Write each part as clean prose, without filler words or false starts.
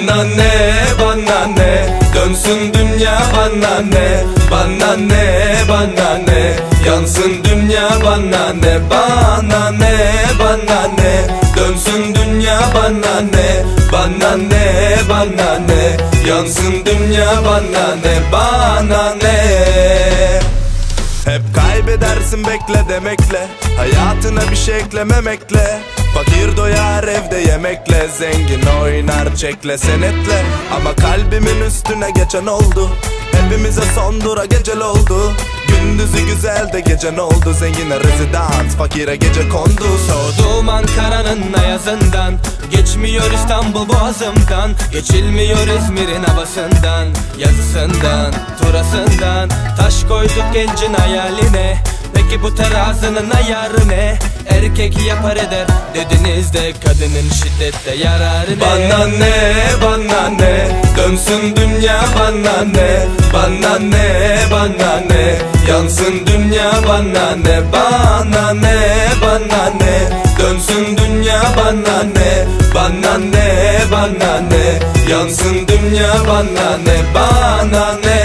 Bana ne, bana ne, dönsün dünya bana ne. Bana ne, bana ne, yansın dünya bana ne. Bana ne, bana ne, dönsün dünya bana ne. Bana ne, bana ne, yansın dünya bana ne. Bana ne. Hep kaybedersin bekle demekle, hayatına bir şey eklememekle. Fakir doyar evde yemekle, zengin oynar çekle senetle. Ama kalbimin üstüne geçen oldu, hepimize son dura gecel oldu. Gündüzü güzel de gece ne oldu, zengine rezidans, fakire gece kondu. Soğudum Ankara'nın ayazından, geçmiyor İstanbul boğazımdan, geçilmiyor İzmir'in havasından, yazısından, turasından. Taş koyduk gencin hayaline, peki bu terazinin ayarı ne? Erkek yapar eder dediniz de kadının şiddette yararı ne? Bana ne, bana ne, dönsün dünya bana ne. Bana ne, bana ne, yansın dünya bana ne. Bana ne, bana ne, dönsün dünya bana ne. Bana ne, bana ne, yansın dünya bana ne. Bana ne.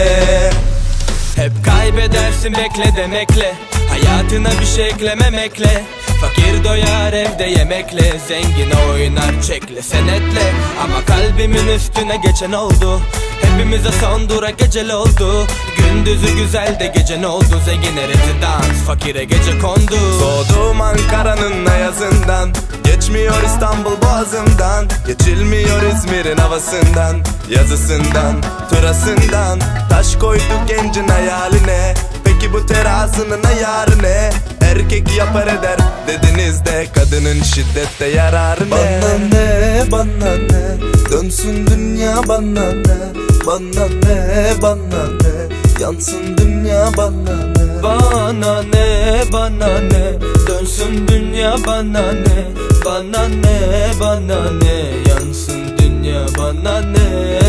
Hep kaybedersin bekle demekle, hayatına bir şey eklememekle. Fakir doyar evde yemekle, zengin oynar çekle senetle. Ama kalbimin üstüne geçen oldu, hepimize son dura gecel oldu. Gündüzü güzel de gece ne oldu, zengine rezidans, fakire gece kondu. Soğudum Ankara'nın ayazından, geçmiyor İstanbul boğazımdan, geçilmiyor İzmir'in havasından, yazısından, turasından. Taş koyduk gencin hayaline, peki bu terazinin ayarı ne? Erkek yapar eder dediniz de kadının şiddette yararı ne? Bana ne, bana ne, dönsün dünya bana ne. Bana ne, bana ne, yansın dünya bana ne. Bana ne, bana ne, dönsün dünya bana ne. Bana ne, bana ne, yansın dünya bana ne.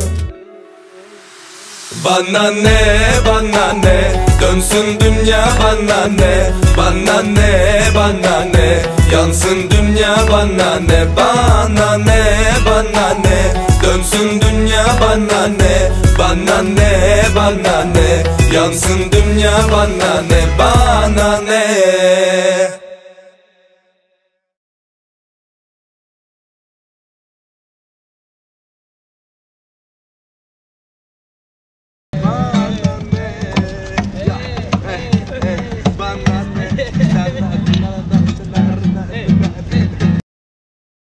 Bana ne, bana ne, dönsün dünya bana ne. Bana ne, bana ne, yansın dünya bana ne. Bana ne, bana ne, dönsün dünya bana ne. Bana ne, bana ne, yansın dünya bana ne. Bana ne.